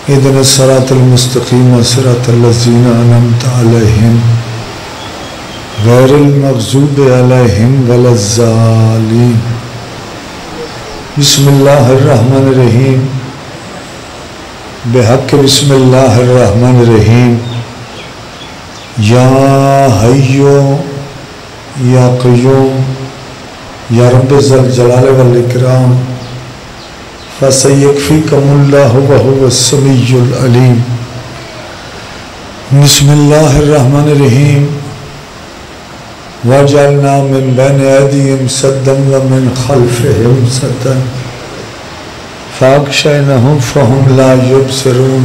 اهدنا الصراط المستقيم صراط الذين أنعمت عليهم غير المغضوب عليهم ولا الضالين بسم الله الرحمن الرحيم بحق بسم الله الرحمن الرحيم يا حي يا قيوم يا رب ذا الجلال والإكرام فسيكفيكم الله وهو السميع العليم بسم الله الرحمن الرحيم وجعلنا من بين أيديهم سدا ومن خلفهم سدا فأغشيناهم فهم لا يبصرون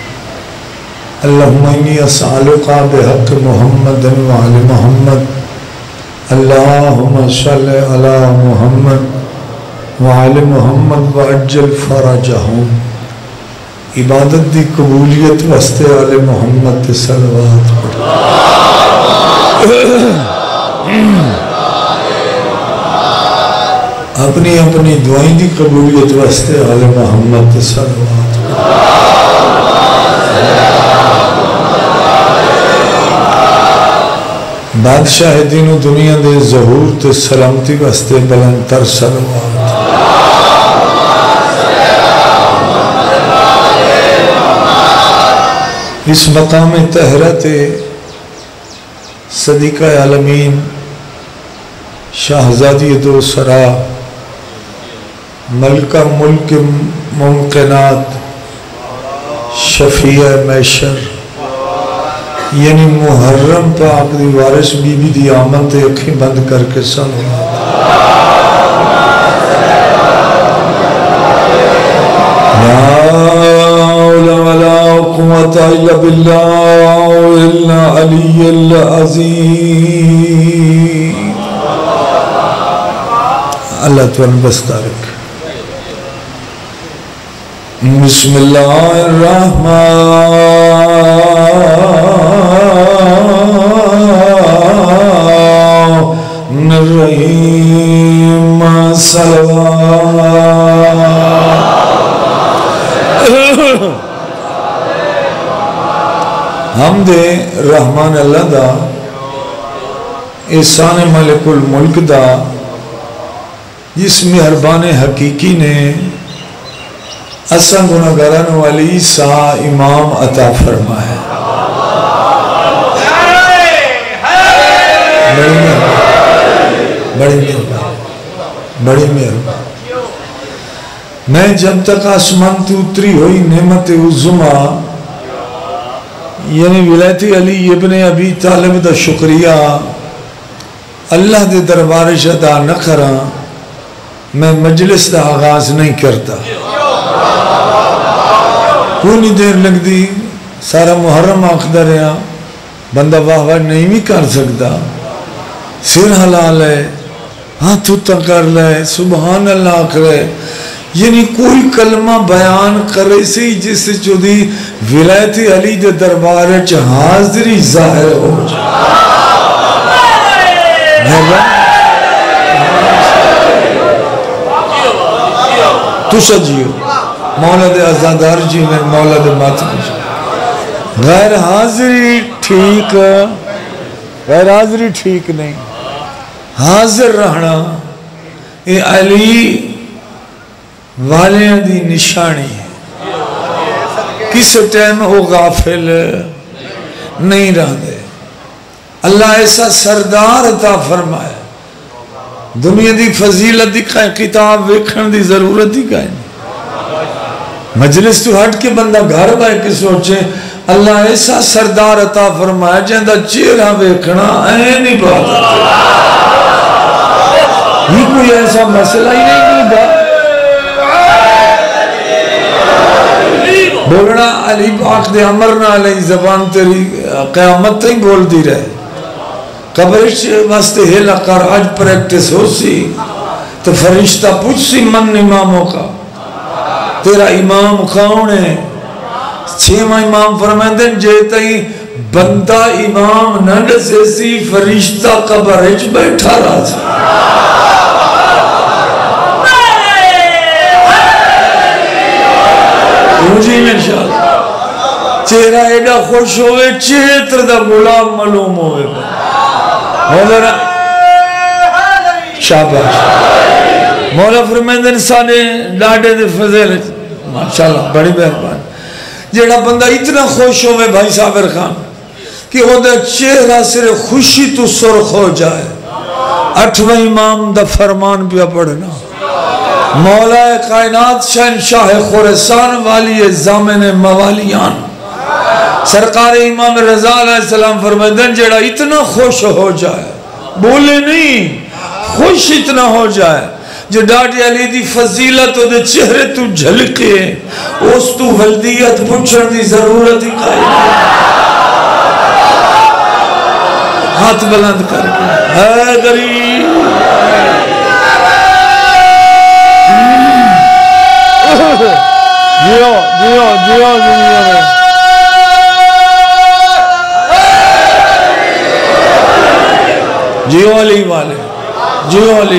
اللهم إني أسألك بحق محمد وعلى محمد اللهم صل على محمد وعلى محمد وعجل فرجهم عبادت دی قبولیت واسطے آل محمد صلوات اپنی اپنی دعائیں دی قبولیت واسطے آل محمد صلوات بادشاہ دین و دنیا دے ظہور تے سلامتی واسطے بلند تر صلوات اس مقام طہرت صدیقہ عالمین شاہزادی دو سرا ملکہ ملک ممکنات شفیع میشر یعنی محرم پاک دی وارث بی بی دی آمد تے اکھیں بند کر کے صلوات قوة إلا بالله إلا علي العظيم اللہ تورن بستارک بسم اللہ الرحمن الرحیم صلوات حمد رحمان اللہ دا احسان ملک الملک دا جس مہربان حقیقی نے اساں گناہگاران والی سا امام عطا فرمایا بڑی مہربان میں جب تک آسمان تو اتری ہوئی نعمت عظمہ یعنی ولایت علی ابن ابی طالب دا شکریہ اللہ دے دربارش ادا نہ کرا میں مجلس دا آغاز نہیں کرتا کونی دیر لگ دی سارا محرم آخدہ رہا بندہ واہ واہ نہیں بھی کر سکتا سر حلال ہے ہاتھ تا کر لے سبحان اللہ کرے یعنی کوئی کلمہ بیان کرے سی جس سے جو دی ولایت علی دے دربار حاضری ظاہر ہو تو سجیو مولا دے ازادار جی میں مولا دے ماتم غیر حاضری ٹھیک غیر حاضری ٹھیک نہیں حاضر رہنا اے علی والیاں دی نشانی ہے کس ٹائم وہ غافل نہیں رہ دے اللہ ایسا سردار عطا فرمائے دنیا دی فضیلت دی کتاب ویکھن دی ضرورت ہی کہیں مجلس تو ہٹ کے بندہ گھر بائے کے سوچے اللہ ایسا سردار عطا فرمائے جہاں دا چہرہ ویکھنا اینی بات یہ کوئی ایسا مسئلہ ہی نہیں دا بولنا علی پاک دے امرنا علی زبان تیری قیامت تھی بول دی رہے قبرش واسطے ہیلا کر آج پریکٹس ہو سی تو فرشتہ پوچھ سی من اماموں کا تیرا امام کون ہے چھیمہ امام فرمائندن جیتا ہی بندہ امام نہ ڈسے سی فرشتہ قبرش بیٹھا رہا سی مجھے انشاءاللہ چہرہ ایڈا خوش ہوئے چہتر دا غلام معلوم ہوئے مولا شاباش مولا فرمیندے انسانے ڈاڑے دے فضل ماشاءاللہ بڑی مہربان جیڑا بندہ اتنا خوش ہوئے بھائی صابر خان کہ وہ دا چہرہ صرف خوشی تو سرخ ہو جائے 8ویں امام دا فرمان پہ پڑھنا مولا کائنات شہنشاہ خورسان والی زامن موالیان سرکار امام رضا علیہ السلام فرمائدن جڑا اتنا خوش ہو جائے بولے نہیں خوش اتنا ہو جائے جو ڈاڈی علی دی فضیلت دے چہرے تو جھلکے اس تو ولدیت پچھڑ دی ضرورت ہی قائم ہاتھ بلند کر کے اے غریب جیو جیو جیو دنیا میں جیو علی والے جیو علی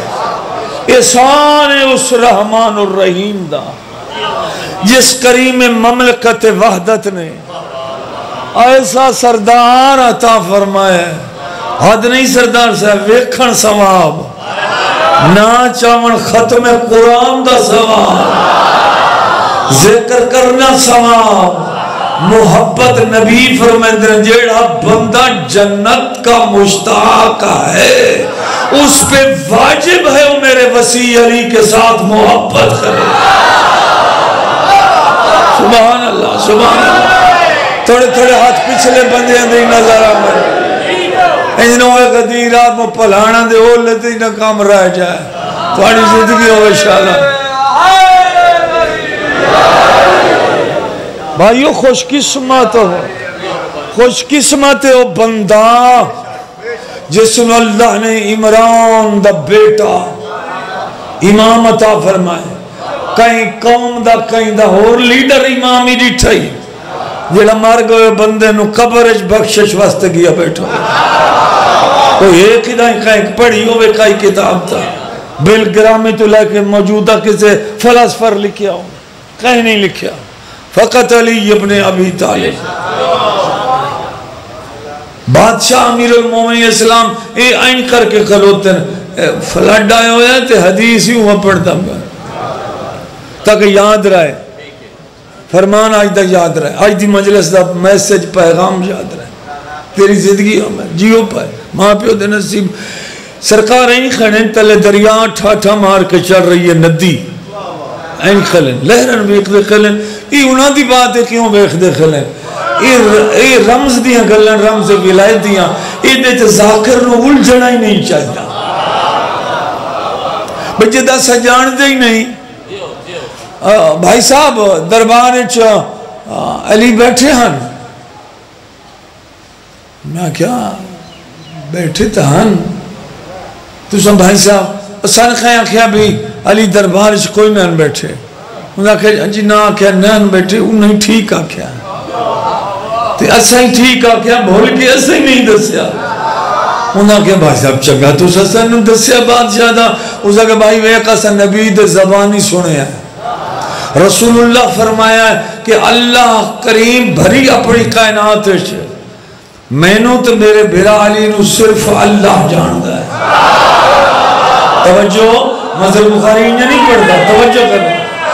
احسان اس رحمان الرحیم دا جس کریم مملکت وحدت نے ایسا سردار عطا فرمائے حد نہیں سردار صاحب ویکھن ثواب نا چاون ختم قرآن دا ثواب ذکر کرنا ثواب محبت نبی فرمائندر جیڑا بندہ جنت کا مشتاق ہے اس پہ واجب ہے وہ میرے وسیع علی کے ساتھ محبت کرے سبحان اللہ سبحان اللہ تھوڑے تھوڑے ہاتھ پچھلے بندے اندر نظر آمد انجنوں میں قدیر آپ میں پلھانا دے ہو لیتے ہی نہ کام رہ جائے تھوڑی زندگی ہوئے انشاءاللہ بھائیو خوش قسمت ہو خوش قسمت ہو بندہ جس میں اللہ نے عمران دا بیٹا امام عطا فرمائے کہیں قوم دا کہیں دا اور لیڈر امامی ڈیٹھائی جیڑا مار گئے بندے نو قبرج بخشش واسطے گیا بیٹھا کوئی ایک ہی دائیں کہیں پڑھی ہوئے کئی کتاب تھا بلگرامی تو لے کے موجودہ کسے فلسفر لکھیا ہوں کہیں نہیں لکھیا فقط علی ابن ابی طالب بادشاہ امیر المومنین اسلام اے آئین کر کے کھلوتے ہیں فلڈ آئے ہوئے ہیں تو حدیث ہی ہوا پڑھتا ہوں تاکہ یاد رہے فرمان آج تک یاد رہے آج دی مجلس دا میسج پیغام یاد رہے تیری زندگی ہو میں جیو پائے ماں پیو دے نصیب سرکار این کھڑیں تلے دریا ٹھاٹھا مار کے چڑھ رہی ہے ندی این کھلیں لہرن بیک دے کھلیں یہ انہاں دی بات ہے کیوں بیک دے کھلیں یہ رمز دیاں گلن رمز ولایت دیاں یہ دیتے ذاکر نو الجھنا ہی نہیں چاہتا بچے دا سجان دے ہی نہیں بھائی صاحب دربار علی بیٹھے ہن میں کیا بیٹھے تھا ہن تو سن بھائی صاحب سن خیاں کیا بھی علی دربار کوئی نہ بیٹھے انہاں کہا جی نہ کیا نہ بیٹھے وہ نہیں ٹھیک آکھیا تو ایسا ہی ٹھیک آکھیا بھول کے ایسا ہی نہیں دسیا انہاں کہا بھائی صاحب چگا تو سسن نے دسیا بات زیادہ اس کا بھائی ویکا سا نبی دے زبانی سنے ہیں رسول اللہ فرمایا ہے کہ اللہ کریم بھری اپنی کائنات ہے میں نو تو میرے بھرا علی نو صرف اللہ جاندہ ہے توجہ مذہب بخاری انجا نہیں پڑھتا توجہ کرنا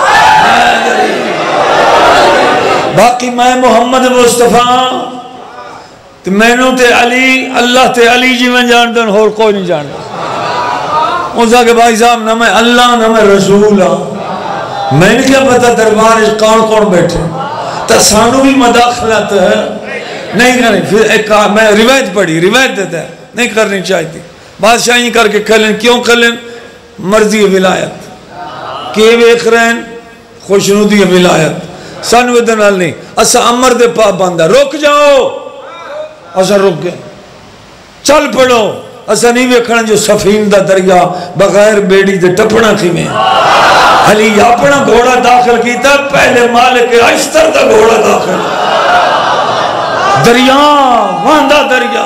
باقی میں محمد مصطفیٰ تو میں نو تے علی اللہ تے علی جی میں جاندن اور کوئی نہیں جاندن اس کے بھائی صاحب نہ میں اللہ نہ میں رسول میں نے کیا پتا دربار کون کون بیٹھے تسانو بھی مداخلت ہے نہیں کرنی پھر ایک میں روایت پڑھی روایت دیتا ہے نہیں کرنی چاہتی بادشاہی کر کے کھلیں کیوں کھلیں مرضی ولایت کہ ویکھ رہے ہیں خوشنودی ولایت سانوے دنال نہیں اسا امر دے پاپ باندھا رک جاؤ اسا رک گئے چل پڑو اسا نہیں ویکھنا جو سفین دا دریا بغیر بیڑی دے ٹپنا کی میں علی اپنا گھوڑا داخل کیتا پہلے مالک عشتر دا گھوڑا داخل دریا واندہ دریا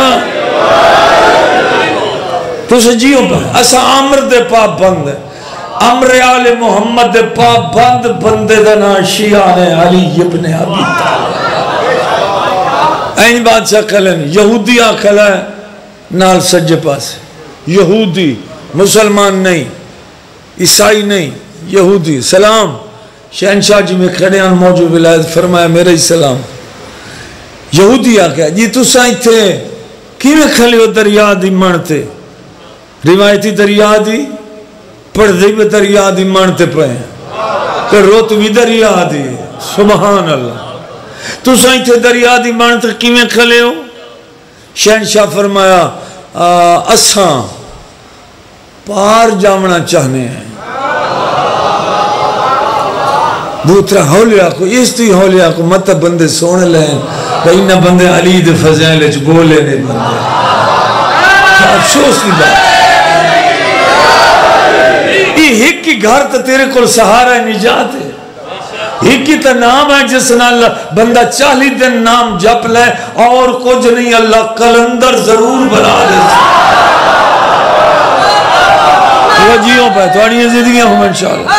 تو سجیوں پر اسا عمر دے پاپ بند ہے امر آل محمد پابند بندے دا نام شیعہ نے علی ابن ابی طالب این بادشاہ کھلن یہودی آکھل ہے نال سجے پاس یہودی مسلمان نہیں عیسائی نہیں یہودی سلام شہنشاہ جی میں کھڑے ہیں موجود ولایت فرمایا میرے سلام یہودی آکھا جی تو سائیں تھے کی میں کھلے ہو دریا دی مانتے روایتی دریا دی پڑھ دی بھی دریا دی مانتے پہے کہ روت بھی دریا دی سبحان اللہ تو سائیں تھے دریا دی مانتے کی میں کھلے ہو شہنشاہ فرمایا اساں پار جامنا چاہنے ہیں دوترا ہولیا کو اس تی ہولیا کو مت بندے سونے لیں بھئی نہ بندے علی دے فضائل اچھ بولے نہیں بندے افسوس کی بات یہ ایک کی گھر تا تیرے کل سہارا نجات ہے ایک کی تا نام ہے جس نے اللہ بندہ 40 دن نام جپ لے اور کچھ نہیں اللہ کلندر ضرور بنا دے وجیوں پہ توڑی زندگیاں ہوں انشاءاللہ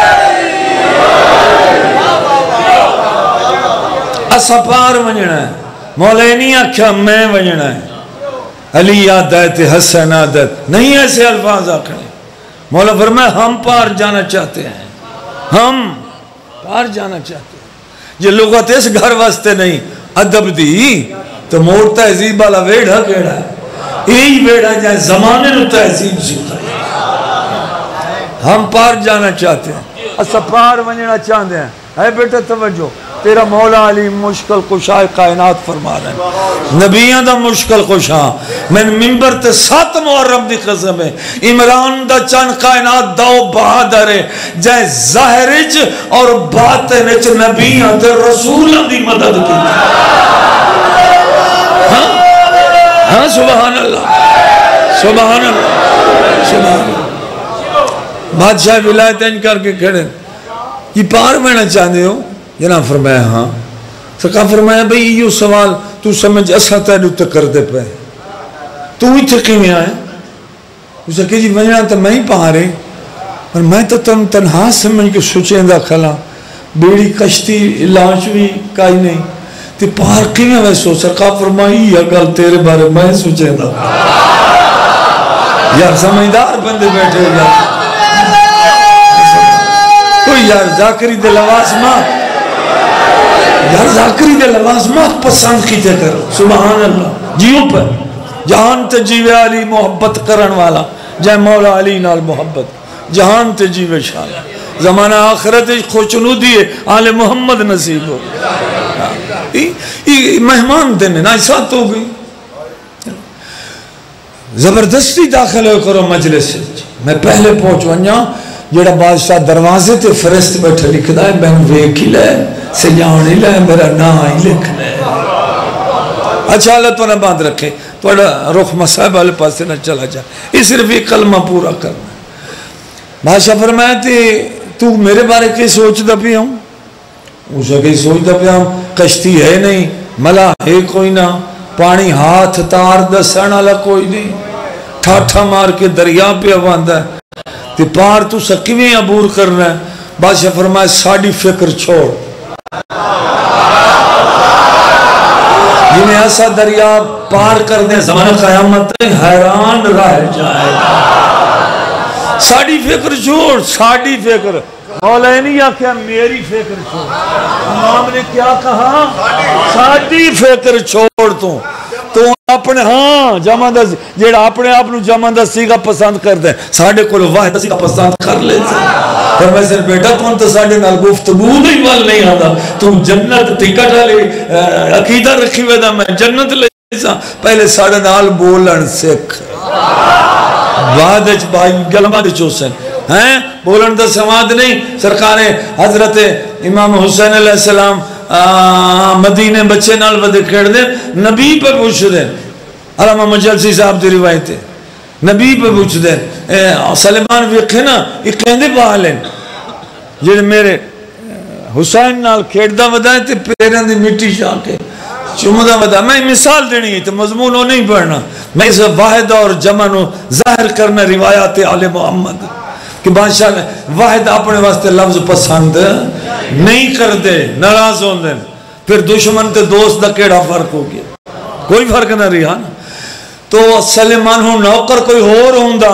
اسا پار ونجنا ہے مولینی آکھا میں ونجنا ہے علی آدھائت حسن آدھائت نہیں ایسے الفاظ آکھنے مولا فرمائے ہم پار جانا چاہتے ہیں ہم پار جانا چاہتے ہیں یہ لغت اس گھر واسطے نہیں ادب دی تو موڑ تہذیب والا ویڑھا کیڑا ہے یہی ویڑھا جائے زمانے نو تہذیب سیکھا ہے ہم پار جانا چاہتے ہیں اسا پار ونجنا چاہتے ہیں اے بیٹا توجہ تیرا مولا علی مشکل کشائے کائنات فرما رہے ہیں نبیان دا مشکل کشا میں ممبر تے 7 محرم دی قسم ہے عمران دا چند کائنات داؤ بہادر ہے جائے ظاہرج اور باطنج نبیان تے رسولان دی مدد کی ہاں سبحان اللہ سبحان اللہ سبحان اللہ بادشاہ ولایت انکار کے کھڑے یہ پار میں چاہتے ہو جناب فرمایا ہاں سکا فرمایا بھئی یہ سوال تو سمجھ اسا تیلو تکر دے پہ تو ہی تھکی میں آئے اسے کہ جی وجہ تو میں ہی پہا رہے اور میں تو تنہا سمجھ کے سوچیں دا کھلا بیڑی کشتی لانچ بھی کائی نہیں تی پار کی میں ویسو سکا فرمائی یہ گل تیرے بارے میں سوچیں دا یار سمجھدار بندے بیٹھے گا کوئی یار ذاکری دے لواز ماں یار ذاکری دے لوازمات پسند کیتے کرو سبحان اللہ جیوں پر جہان تے جیوے علی محبت کرن والا جائے مولا علی نال محبت جہان تے جیوے شان زمانہ آخرت خوشنو دیئے آل محمد نصیب ہو مہمان دینے نا ساتھ ہو گئی زبردستی داخل ہو کرو مجلس سے میں پہلے پہنچ ونجا جیڑا بادشاہ دروازے تے فرست بیٹھا لکھ دا ہے میں ویک ہی لے سجاؤنی لے میرا نا ہی لکھ لے اچھا اللہ تو نہ باندھ رکھے تو رخ مصاحب والے پاس سے نہ چلا جا یہ صرف ایک کلمہ پورا کرنا بادشاہ فرمایا تھی تو میرے بارے کی سوچ دا پی ہوں اسے کئی سوچ دا پی ہوں کشتی ہے نہیں ملا ہے کوئی نہ پانی ہاتھ تار دسان والا کوئی نہیں ٹھاٹھا مار کے دریا پہ باندھا ہے تی پار تو سکیویں عبور کرنا ہے بادشاہ فرمائے ساڑی فکر چھوڑ جنہیں ایسا دریا پار کرنے زمانہ قیامت حیران رہ جائے گا ساڑی فکر چھوڑ ساڑی فکر مولا نہیں کیا میری فکر چھوڑ امام نے کیا کہا ساڑی فکر چھوڑ تو اپنے ہاں جامع دستی جیڑا اپنے آپ نو جامع دستی کا پسند کر دیں ساڑھے کو واحد دستی کا پسند کر لے پر میں سے بیٹا تو انتا ساڑھے نال گفتگو نہیں وال نہیں آدھا تم جنت ٹکٹ لے عقیدہ رکھی ویدہ میں جنت لے سا پہلے ساڑھے نال بولن سکھ بعد بھائی گلمہ دے چوسن بولن دا سماد نہیں سرکار حضرت امام حسین علیہ السلام مدینے بچے نال ودے کھڑ دیں نبی پہ پوچھ دیں علامہ مجلسی صاحب دی روایت ہے نبی پہ پوچھ دیں سلیمان ویکھے نا یہ کہندے پہلیں جنہیں میرے حسین نال کھڑ دا ودائے تھے پیران دی مٹی شاہ کے چمدہ ودا میں مثال دینی ہے تو مضمون ہو نہیں پڑھنا میں اسے واحد اور جمع نو ظاہر کرنا روایات آل محمد کہ بادشاہ نے واحد اپنے واسطے لفظ پسند نہیں کرتے ناراض ہوندے پھر دشمن تے دوست دا کیڑا فرق ہو گیا کوئی فرق نہ رہا نا تو سلیمان ہوں نوکر کوئی اور ہوندا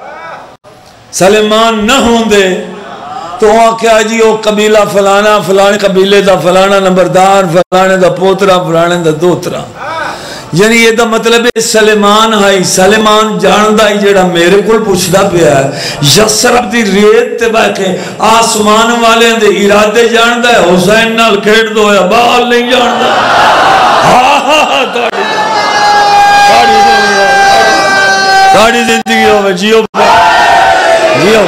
سلیمان نہ ہوندے تو وہاں کیا جی وہ قبیلہ فلانا فلانے قبیلے دا فلانا نمبردار فلانے دا پوترا فلانے دا دوترا یعنی یہ دا مطلب ہے سلیمان ہائی سلیمان جاندہ ہی جیڑا میرے کل پوچھدا پیا ہے یسرب دی ریت تے باقی آسمان والے دے ارادے جاندہ ہے حسین نال کھیڑ دو یا بال نہیں جاندہ تاڑی زندگی ہوئے جیو جیو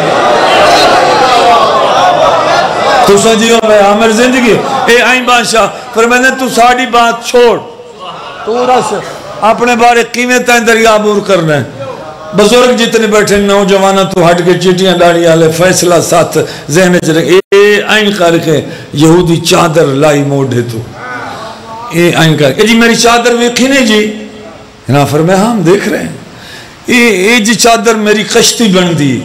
تو سجیو میں عامر زندگی اے آئیں بادشاہ فرمائے تو ساڑی بات چھوڑ تو رس اپنے بارے قیمیں تائیں دریا عبور کرنا ہے بزرگ جتنے بیٹھے نوجوانہ تو ہٹ کے چیٹیاں ڈاڑی آلے فیصلہ ساتھ ذہنے چلے اے آئیں کر کے یہودی چادر لائی موڑے تو اے آئیں کر کے جی میری چادر ویکھی نہیں جی نا فرمائے ہم دیکھ رہے ہیں اے جی چادر میری کشتی بن دی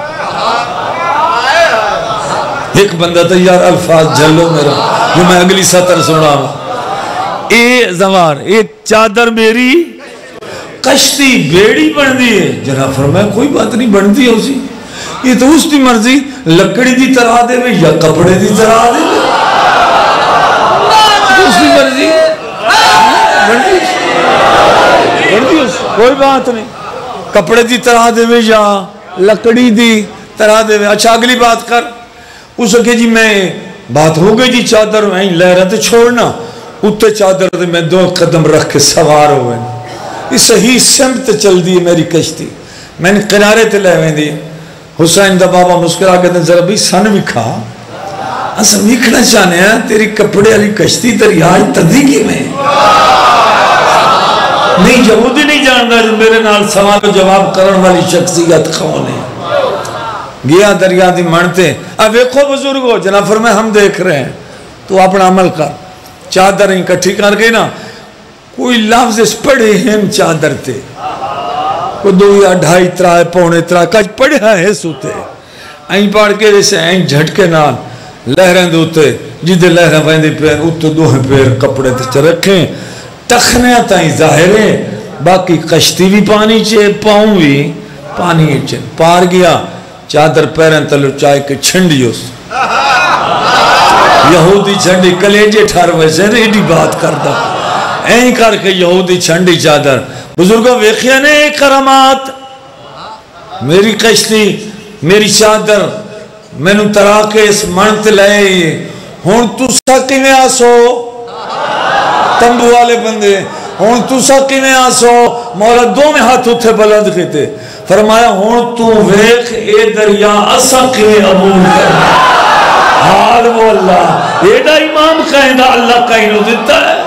ایک بندہ تو یار الفاظ جھلو میرا جو میں اگلی سطر سنا ہوں اے زوار اے چادر میری کشتی بیڑی بن دی ہے جناب فرمایا کوئی بات نہیں بن دی ہے اسی یہ تو اس کی مرضی لکڑی دی طرح دے میں یا کپڑے دی طرح دے میں اس کی مرضی بن دی کوئی بات نہیں کپڑے دی طرح دے میں یا لکڑی دی طرح دے میں اچھا اگلی بات کر اس کے جی میں بات ہو گئی جی چادر میں لہرتے چھوڑنا اتنے چادر دے میں 2 قدم رکھ کے سوار ہوئے یہ صحیح سمت چل دی میری کشتی میں نے کنارے تے لے ہوئے دی حسین دا بابا مسکرا کے دن ذرا بھی سن وکھا اسا وکھنا چاہنے ہیں تیری کپڑے علی کشتی دریاج تدھی کی میں نہیں یہودی نہیں جانتا میرے نال سوال و جواب کرن والی شخصیت کون ہے گیا دریا دی مانتے اب ویکھو بزرگو جناب فرمائے ہم دیکھ رہے ہیں تو اپنا عمل کر چادر اکٹھی کر کے نا کوئی لفظ اس پڑھے ہیں چادر تے کوئی 2 یا 2.5 3 پونے 3 کچھ پڑھے ہیں سوتے این پاڑ کے جیسے این جھٹکے نال لہریں دوتے جیدے لہریں ویندے پیر اتو 2 پیر کپڑے تے رکھیں ٹخنے تائیں ظاہریں باقی کشتی بھی پانی چے پاؤں بھی پانی چے پار گیا چادر پیرن تلو چائے کے چھنڈی اس یہودی چھنڈی کلیجے ٹھاروے سے ریڈی بات کرتا این کر کے یہودی چھنڈی چادر بزرگوں ویخیا نے کرامات میری کشتی میری چادر میں نو ترا کے اس منت لائے ہون تو ساکی میں آسو تنبو والے بندے ہون تو ساکی میں آسو مولا 2 میں ہاتھ اتھے بلند کہتے فرمایا ہون تو ویخ اے دریا اسا کے عبور کرنا حال وہ اللہ ایڈا امام کہیں دا اللہ کہیں نو دیتا ہے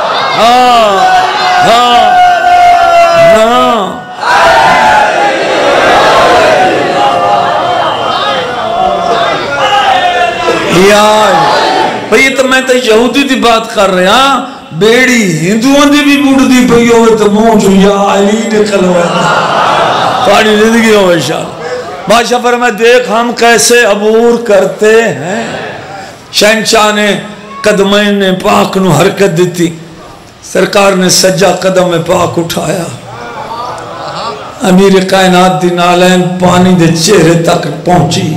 بھئی تو میں تو یہودی دی بات کر رہے ہاں بیڑی ہندوان دی بھی بوڑھ دی پہی ہوئے تو موجو یا علی نکل ہوئے پانی زندگی ہوئے شاہ بادشاہ فرمائے دیکھ ہم کیسے عبور کرتے ہیں شہنشاہ نے قدمین نے پاک نو حرکت دیتی سرکار نے سجا قدم میں پاک اٹھایا امیر کائنات دی نالین پانی دے چہرے تک پہنچی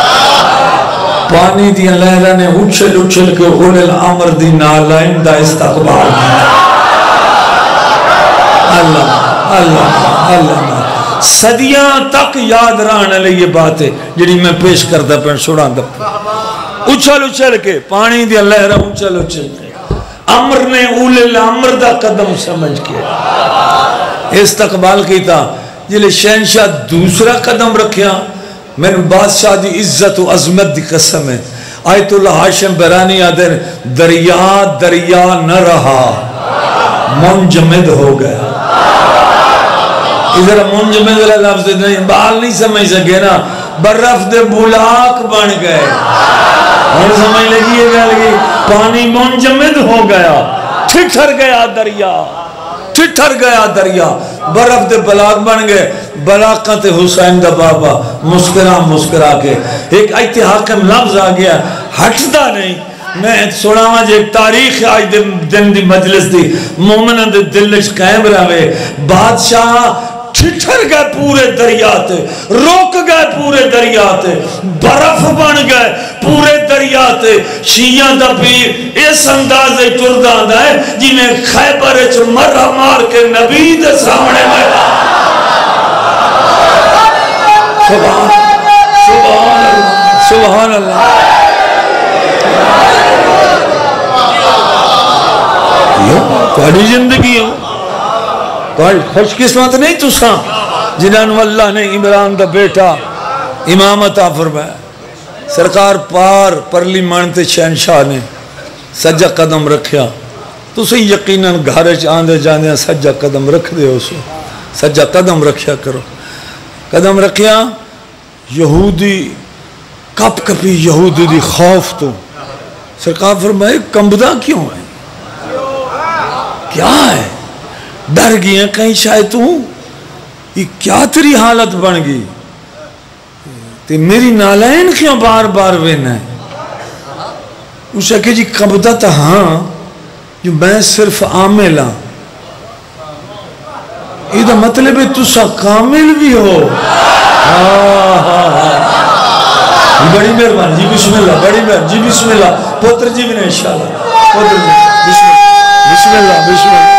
پانی دی لہرہ نے اچھل کے اول العمر دی نالین دا استقبال اللہ اللہ اللہ صدیاں تک یاد رہنے لئے یہ بات ہے جڑی میں پیش کردہ پہن سڑان دب اچھل کے پانی دی لہرہ اچھل کے عمر نے اول العمر دا قدم سمجھ کے استقبال کی تھا جلے شہنشاہ دوسرا قدم رکھیا میں نے بادشاہ دی عزت و عظمت دی قسم ہے آیت اللہ حاشم برانی آدھر دریا نہ رہا منجمد ہو گیا ادھر منجمد اللہ لفظ نہیں بال نہیں سمجھ سکے نا برف دے بلاک بن گئے اور سمجھ لگی ہے گا پانی منجمد ہو گیا ٹھٹر گیا دریا برف دے بلاک بن گئے بلاکاں تے حسین دا بابا مسکرا کے ایک ایتے حاکم لفظ آ گیا ہٹدا نہیں میں سناواں جے تاریخ آج دن دی مجلس دی مومنہ دے دل وچ قائم رہے بادشاہ ٹھٹر گئے پورے دریاتے روک گئے پورے دریاتے برف بن گئے پورے دریاتے شیعہ دا پیر اس اندازے ٹردان ہے جنہیں خیبر اچھ مرہ مار کے نبی دے سامنے میں سبحان اللہ تھوڑی زندگی ہو خوش قسمت نہیں تساں جنہوں اللہ نے عمران دا بیٹا امام عطا فرمایا سرکار پار پارلیمان تے شہنشاہ نے سجا قدم رکھیا تسی یقیناً گھر آندے جاندے سجا قدم رکھ دے ہو سو سجا قدم رکھیا کرو قدم رکھیا یہودی کپ کپی یہودی دی خوف تو سرکار فرمائے کمبدہ کیوں ہے کیا ہے ڈر گئی ہیں کہیں شاید تو یہ کیا تیری حالت بن گئی تے میری نالین کیوں بار بار وینا ہے اسے کہ جی قبضہ تا ہاں جو میں صرف عامل ہاں یہ دا مطلب ہے تسا کامل بھی ہو بڑی مہربانی جی بسم اللہ بڑی مہربانی جی بسم اللہ پوتر جی بھی نہیں انشاءاللہ پوتر جی بسم اللہ بسم اللہ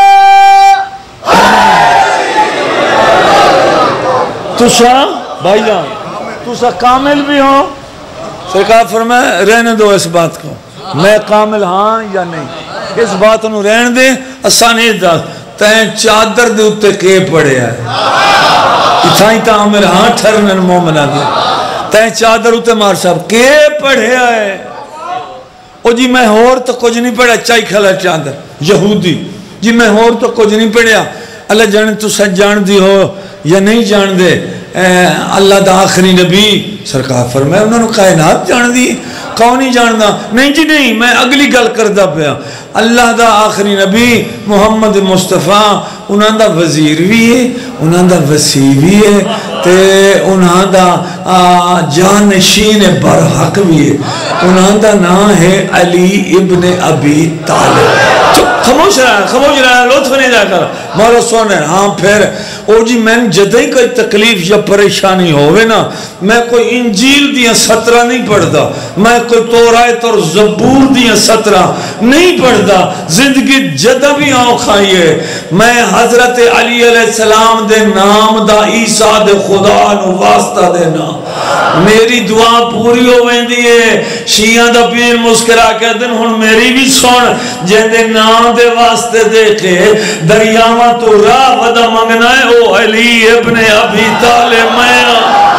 تسا بھائی جان تسا کامل بھی ہو سرکار فرمائے رہنے دو اس بات کو میں کامل ہاں یا نہیں اس بات انہوں رہنے دے آسانی دا تین چادر دے اتے کے پڑے آئے اتھائی تا عامر ہاں ٹھرنن مومنہ دے تین چادر اتے مار صاحب کے پڑے آئے او جی میں ہور تو کچھ نہیں پڑھا چاہی کھلا چادر یہودی جی میں ہور تو کچھ نہیں پڑھیا اللہ جانے تو سچ جان دی ہو یا نہیں جان دے اللہ دا آخری نبی سرکار فرمائے انہوں نے کائنات جان دی کون نہیں جان دا نہیں جی نہیں میں اگلی گل کردہ پیا اللہ دا آخری نبی محمد مصطفیٰ انہوں دا وزیر بھی ہے انہوں دا وسیع بھی ہے تے انہوں دا جانشین برحق بھی ہے انہوں دا نام ہے علی ابن ابی طالب خموش رہا لطف نہیں جا کر مولا سونے ہاں پھر او جی میں جدہی کوئی تکلیف یا پریشانی ہوئے نا میں کوئی انجیل دیاں 17 نہیں پڑھتا میں کوئی تورایت اور زبور دیاں 17 نہیں پڑھتا زندگی جدہ بھی آؤں کھائیے میں حضرت علی علیہ السلام دے نام دا عیسیٰ دے خدا نو واسطہ دے نام میری دعا پوری ہوئیں دیئے شیعہ دا پیر مسکرا کے دن ہن میری بھی سن جن دے نام دے واسطے دیکھے دریاوہ تو راہ ودا منگنا ہے او علی ابن ابی طالب میں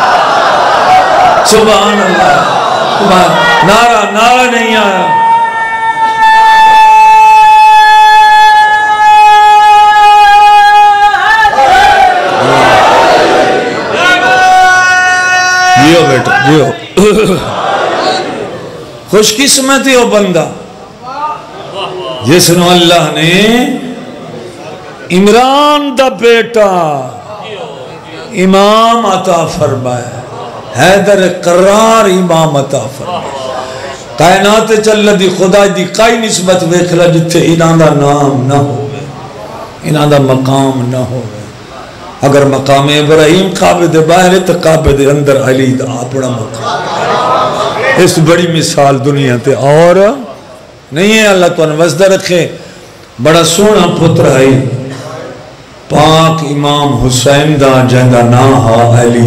سبحان اللہ نعرہ نہیں آیا جیو بیٹا جیو خوش قسمتی ہو بندہ جس نے اللہ نے عمران دا بیٹا امام عطا فرمایا حیدر قرار امام عطا فرمایا کائنات چل دی خدا دی کئی نسبت ویکھلا جتھے انہاں دا نام نہ ہوئے انہاں دا مقام نہ ہوئے اگر مقام ابراہیم کعبے دے باہر ہے تو کعبے دے اندر علی دا اپنا مقام اس بڑی مثال دنیا تے اور نہیں ہے اللہ تو انوزدہ رکھے بڑا سونا پتر ہے پاک امام حسین دا جہاں نام ہا علی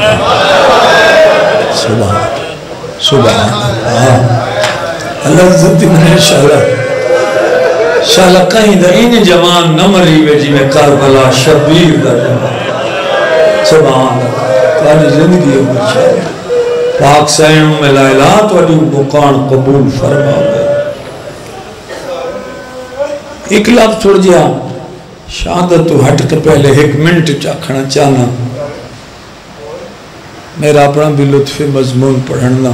سبحان اللہ عزت دی میں شاءاللہ کہیں دا این جوان نمری بے جی میں کربلا شبیر دا جوان سبحان اللہ تاری زندگی ہو بچھائے پاک سینوں میں لائلات والی بکان قبول فرما گئے ایک لفظ چھوڑ دیا شہادت تو ہٹ کے پہلے ایک منٹ چاکھنا چاہنا میرا اپنا بھی لطف مضمون پڑھنا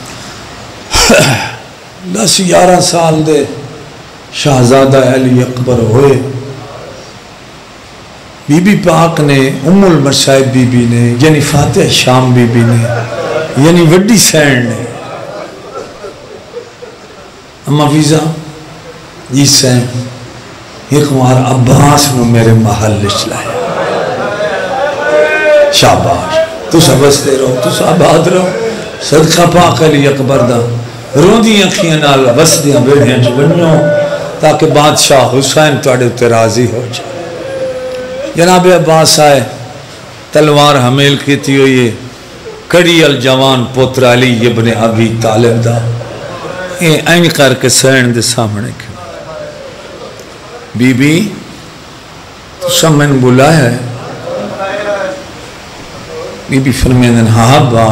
10-11 سال دے شہزادہ علی اکبر ہوئے بی بی پاک نے ام المصائب بی بی نے یعنی فاتح شام بی بی نے یعنی وڈی سین نے اما فیضا جی سین ایک مار عباس نو میرے محل چلایا شاباش تو سبستے رہو تو ساباد رہو صدقہ پاک علی اکبر دا روندی اکھیاں نال وسدیاں بیڑیاں جو بنیوں تاکہ بادشاہ حسین توڑے اتے راضی ہو جائے جناب عباس آئے تلوار حمیل کیتی ہوئی ہے کڑی الجوان پوتر علی ابن ابی طالب دا این کر کے سین دے سامنے کے بی بی تو سب میں نے بلایا ہے بی بی فرمائے دن ہاں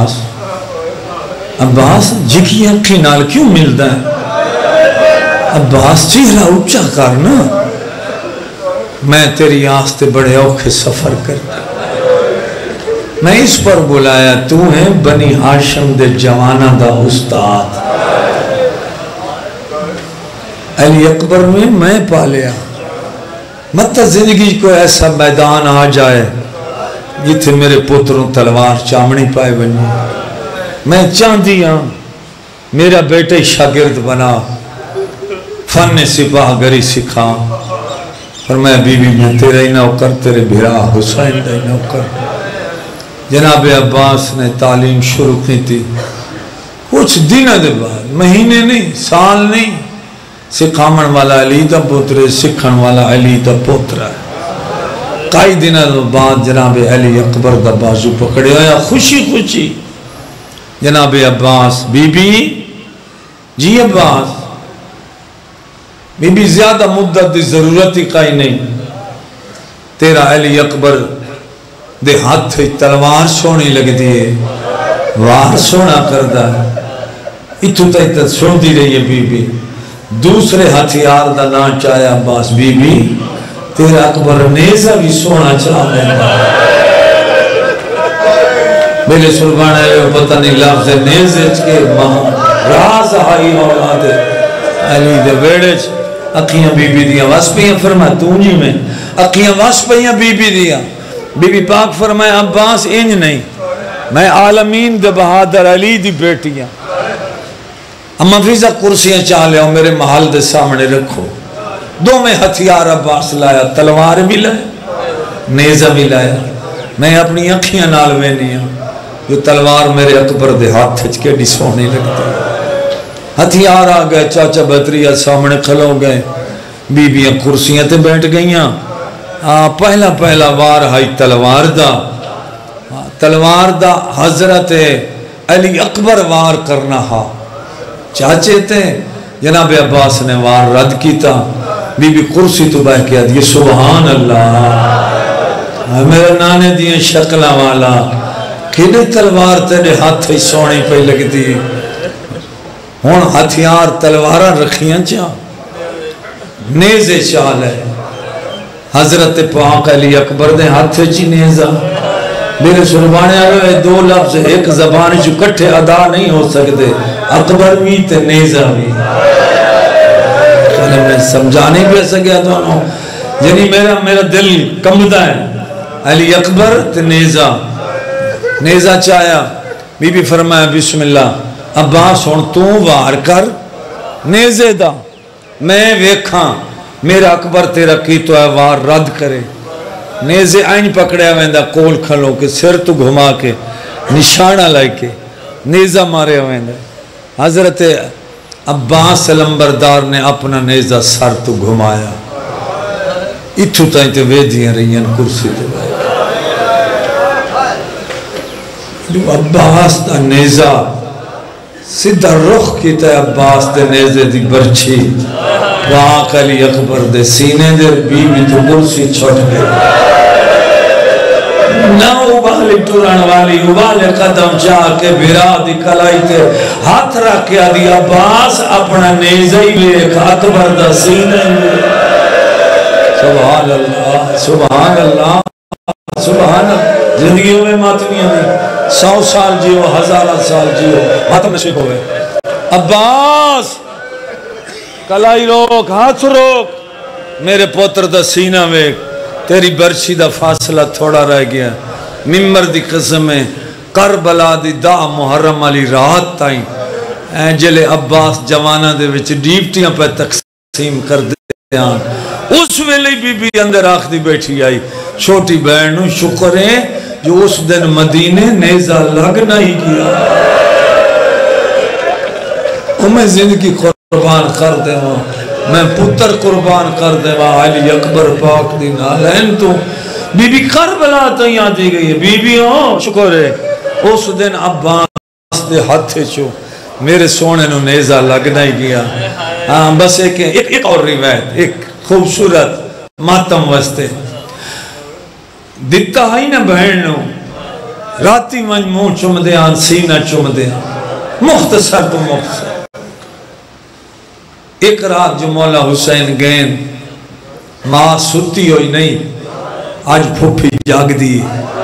عباس جکی اکھی نال کیوں ملتا ہے عباس چہرہ اچھا کرنا میں تیری آستے بڑے اوکھے سفر کرتا میں اس پر بلایا تو ہے بنی ہاشم دے جوانہ دا استاد علی اکبر میں پالیا مت زندگی کو ایسا میدان آ جائے جتھے میرے پتروں تلوار چامنی پائے بنی میں چاندی ہاں میرا بیٹے شاگرد بنا فن سپاہ گری سکھا اور میں بی بی میں تیرا ہی نوکر تیرے بھرا حسین دا ہی نوکر جناب عباس نے تعلیم شروع کی تھی کچھ دن دے بعد مہینے نہیں سال نہیں سکھامن والا علی دا پوترے سکھن والا علی دا پوترہ کئی دنوں بعد جناب علی اکبر دا بازو پکڑے آیا خوشی خوشی جناب عباس بی بی جی عباس بی بی زیادہ مدت دی ضرورت ہی کئی نہیں تیرا علی اکبر دے ہاتھ تلوار سونی لگ دیئے وار سونا کردہ اتو تا سن دی رہی ہے بی بی دوسرے ہتھیار دا نا چاہیا عباس بی بی تیرا اکبر نیزہ بھی سونا چاہ لینا میرے سلبانے لئے پتہ نہیں لفظ نیزے چکے راز آئی اولاد علی دے بیڑے اکھیاں بی بی دیا واسپیاں فرمائے تونجی میں اکھیاں واسپیاں بی بی دیا بی بی پاک فرمائے عباس انج نہیں میں عالمین دے بہادر علی دی بیٹیاں اما فیضا کرسیاں چاہ لے میرے محل دے سامنے رکھو دو میں ہتھیار عباس لایا تلوار بھی لایا نیزہ بھی لایا میں اپنی اکھیاں نال وینی ہوں جو تلوار میرے اکبر دے ہاتھ کے ڈی سونے لگتا ہتھیار آ گئے چاچا بہتریہ سامنے کھلو گئے بی بیاں کرسیاں تے بیٹھ گئیاں پہلا وار ہائی تلوار دا حضرت علی اکبر وار کرنا ہا چاچے تھے جناب عباس نے وار رد کیتا بی بی کرسی تو بہ کے آدھی سبحان اللہ میرے نانے دیئے شکلہ والا کھڑے تلوار تیرے ہاتھ ہی سونے پہ لگ دی ہون ہتھیار تلوارہ رکھیاں چاہ نیزے چال ہے حضرت پاک علی اکبر دے ہاتھ چی نیزہ میرے سنبانے آئے دو لفظ ایک زبان جو کٹھے ادا نہیں ہو سکتے اکبر بھی تے نیزہ بھی میں سمجھانے بھی ایسا گیا دونوں یعنی میرا دل کمدہ ہے علی اکبر تے نیزہ چاہیا بی بی فرمایا بسم اللہ عباس ہون تو وار کر نیزے دا میں ویکھاں میرا اکبر تیرا کی تو ہے وار رد کرے نیزے آئین پکڑے ہوئندہ کول کھلو کے سر تو گھما کے نشانہ لائے کے نیزہ مارے ہوئندہ حضرت عباس لمبردار نے اپنا نیزہ سر تو گھمایا اتھو تائیں تے ویدیاں رہیاں کرسی تے جو عباس دا نیزہ سدھا رخ کی تے عباس دے نیزے دی برچی پاک علی اکبر دے سینے دے بی بی تو کرسی چھوٹ گئے نہ ابالی ٹوران والی ابالے قدم چاہ کے بھرا دی کلائی تے ہاتھ رکھ کے آدھی عباس اپنا نیزہ ہی بیک اکبر دا سینہ ہی سبحان اللہ سبحان اللہ سبحان اللہ زندگیوں میں ماتمیاں نہیں 100 سال جیو 1000 سال جیو ماتم نشیب ہوئے عباس کلائی روک ہاتھ روک میرے پوتر دا سینہ بیک تیری برچی دا فاصلہ تھوڑا رہ گیا ممبر دی قسم ہے کربلا دی دا محرم علی رات تائیں جلے عباس جوانہ دے وچ ڈیوٹیاں پہ تقسیم کر دے اس ویلے بی بی اندر آخ دی بیٹھی آئی چھوٹی بہنوں شکر ہے جو اس دن مدینے نیزہ لگ نہیں کیا میں زندگی قربان کر دے ہوں میں پتر قربان کر دے ہوں علی اکبر پاک دی نالین تو بی بی کربلا تو یہاں دی گئی ہے بی بی ہوں شکر ہے اس دن عباس دے ہاتھے چو میرے سونے نو نیزہ لگنا ہی گیا ہاں بس ایک اور روایت ایک خوبصورت ماتم وستے دیتا ہی نا بہن نو راتی منج منہ چم دیا سینہ چم دیا مختصر تو مختصر ایک رات جو مولا حسین گین ماں ستی ہوئی نہیں آج پھوپی جاگ دی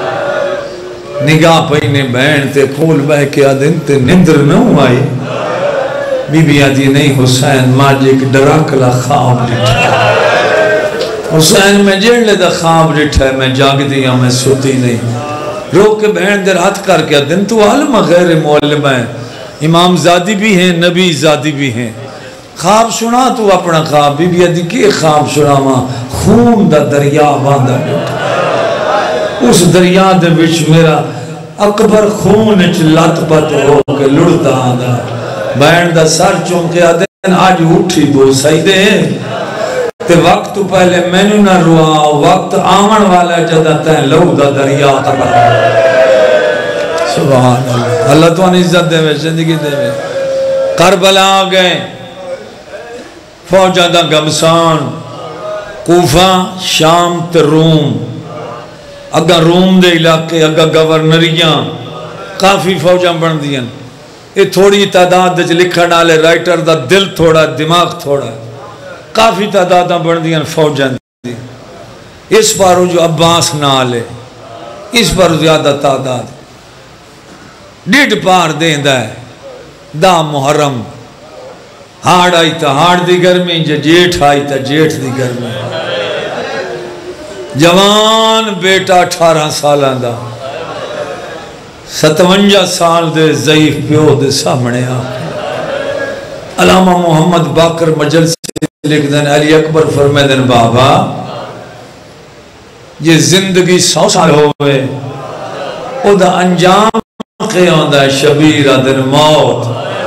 نگاہ پہنے بہن تے پھول بہ کے آدھن تے نندر نہ آئی بی بی آدھی نہیں حسین ماں جی ایک ڈراکلا خواب ڈٹھا حسین میں جیڑ لے دا خواب ڈٹھا ہے میں جاگ دیا میں سوتی نہیں رو کے بہن در ہاتھ کر کے آدھن تو عالم غیر معلم ہے امام زادی بھی ہیں نبی زادی بھی ہیں خواب سنا تو اپنا خواب بی بی آدھی کی خواب سنا ماں خون دا دریا باندھا ڈٹھا اس دریا دے وچ میرا اکبر خون اچ لات پت ہو کے لڑتا آدھا بہن دا سر چونکے آدھے آج اٹھی بو سائی دے تے وقت تو پہلے میں نے نہ روا وقت آمن والا جدہ تین لو دا دریا تبا سبحان اللہ اللہ تو انہیں عزت دے میں زندگی دے میں کربلا آگئے فوجہ دا گمسان کوفہ شام تے روم اگا روم دے علاقے اگا گورنریاں کافی فوجاں بن دیاں یہ تھوڑی تعداد دے لکھن والے رائٹر دا دل تھوڑا دماغ تھوڑا کافی تعداداں بن دیاں فوجاں دی اس پارو جو عباس نہ آلے اس پر زیادہ تعداد ڈیڑھ پار دیندہ ہے دا محرم ہاڑ آئی تا ہاڑ دی گرمی جیٹھ آئی تا جیٹھ دی گرمی جوان بیٹا 18 سالاں دا 57 سال دے ضعیف پیو دے سامنے علامہ محمد باقر مجل سے لکھ دن علی اکبر فرمائے دن بابا یہ زندگی 100 سال ہوئے او دا انجام قیام دا شبیر دن موت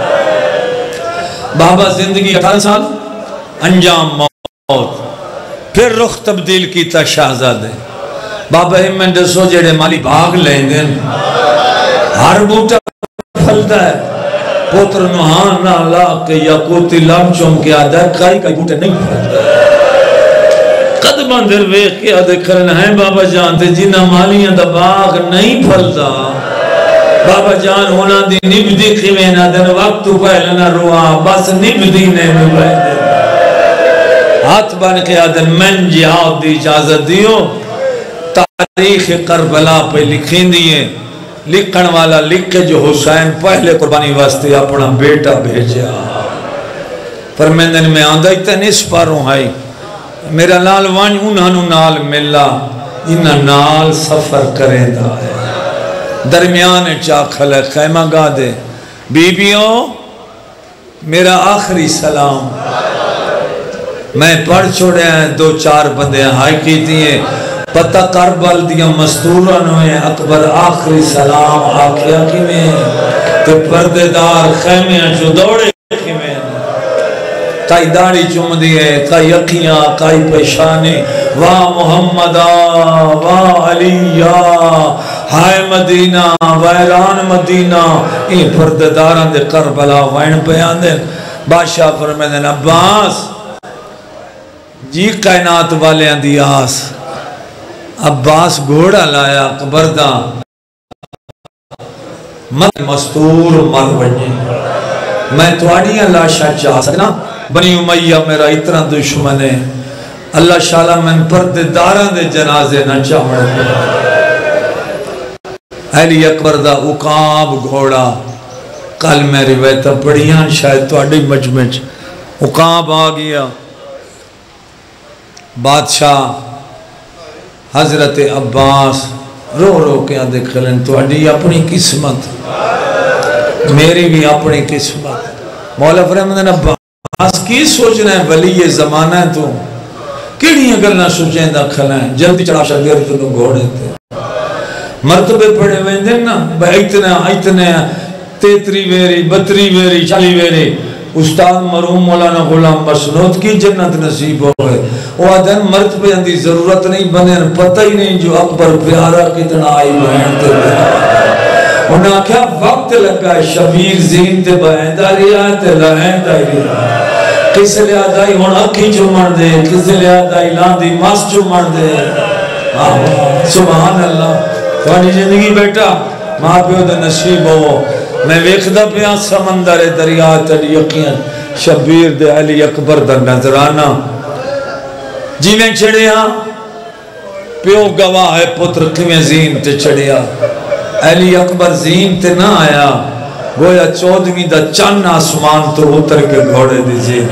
بابا زندگی 18 سال انجام موت پھر رخ تبدیل کیتا شہزادے بابا ہمیں دسو جڑے مالی باغ لیں دن ہر بوٹا پھلتا ہے پوتر نوحان نہ لا کے یا کوتی لام چوم کے آدھا ہے کائی بوٹے نہیں پھلتا ہے قدمان در ویخ کے آدھے کرنا ہے بابا جانتے جنہ مالیاں دا باغ نہیں پھلتا بابا جان ہونا دی نبدی خیمینہ دن وقت پہلنا روا بس نبدی نے مبین ہاتھ بن کے آدھن من جہاد دی اجازت دیو تاریخ کربلا پہ لکھیں دیئے لکھن والا لکھے جو حسین پہلے قربانی واسطے اپنا بیٹا بھیجیا پر میں دن میں آندھا اتن اس پاروں آئی میرا نال وانج انہوں نال ملا انہا نال سفر کریں دا ہے درمیان چاکھل ہے خیمہ گا دے بیبیوں میرا آخری سلام میں پڑھ چھوڑے ہیں 2-4 بندے ہائی کی دیئے پتہ کربل دیا مستورن ہوئے اکبر آخری سلام آکھیا کی میں تو پردے دار خیمیاں جو دوڑے کی میں کئی داڑی چوم دیئے کئی اکھیاں کئی پیشانی واہ محمدہ واہ علیہ ہائے مدینہ ویران مدینہ این پردے داران دے کربلا وین پیان دے بادشاہ فرمائے دے عباس جی کائنات والے اندی آس عباس گھوڑا لایا قبردہ مت مستور مر بنی میں توڑیاں لاشا چاہ سکنا بنی امیہ میرا اتنا دشمن ہے اللہ شالا من پردے داران دے جنازے نہ چاہمڑ علی اکبر دا اقاب گھوڑا کل میں روایتہ پڑھیاں شاید توڑی مجمج اقاب آ گیا بادشاہ حضرت عباس رو رو کے آدھے کھلیں تو اڈی اپنی قسمت میری بھی اپنی قسمت مولا فرماندے عباس کی سوچنا ہے ولی زمانہ ہے تو کیڑی اگر نہ سوچیں دا کھلیں جلدی چڑھا شاگرد تو گھوڑے تھے مرتبے پڑے ہوئے دیں نا اتنے 33 ویری 32 ویری 40 ویری استاد مرحوم مولانا غلام مسنود کی جنت نصیب ہوئے وہ آدھن مرتبے اندھی ضرورت نہیں بنے پتہ ہی نہیں جو اکبر پیارا کتنا آئی بہن تے بہن انہاں کیا وقت لگا ہے شبیر زین تے بہن داریا تے لہن داریا کس لئے آدھائی ہون اکھی چمڑ دے کس لئے آدھائی لاندی ماس چمڑ دے سبحان اللہ تھوڑی زندگی بیٹا ماں پیو دے نصیب ہو میں ویکھدا پیا سمندر دریا تے یقین شبیر دے علی اکبر دا نظرانہ جی میں چڑھیا پیو گواہ ہے پتر کیویں زین تے چڑھیا علی اکبر زین تے نہ آیا گویا 14ویں دا چن آسمان تو اتر کے گھوڑے دی زین